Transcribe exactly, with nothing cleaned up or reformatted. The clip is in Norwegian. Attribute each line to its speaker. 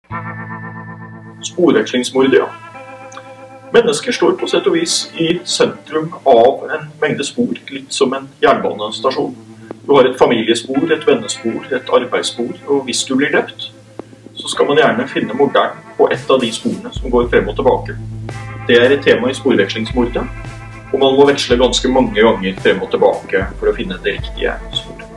Speaker 1: Sporvekslingsmord, ja. Mennesker står på sett og vis i sentrum av en mengde spor, litt som en jernbanestasjon. Du har et familiespor, et vennespor, et arbeidsspor, og hvis du blir drept, så skal man gjerne finne morderen på et av de sporene som går frem og tilbake. Det er et tema i sporvekslingsmordet, og man må veksle ganske mange ganger frem og tilbake for å finne det riktige sporet.